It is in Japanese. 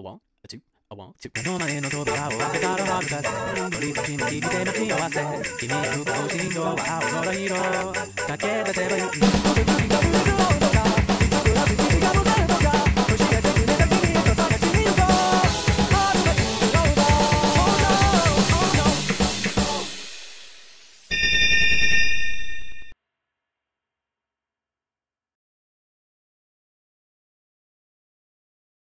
A one, a two, a one, two 目の前の扉を開けたら遥かぜ鳥たちに聞いて待ち合わせ君に向かう信号は青空色駆け出せばいい